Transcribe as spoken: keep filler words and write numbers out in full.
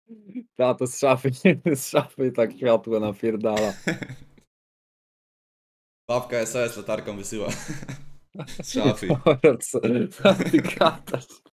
Ta, to z szafy, z szafy tak światło napierdala. Babka S O S latarką wysyła. Z szafy. Co ty gadasz?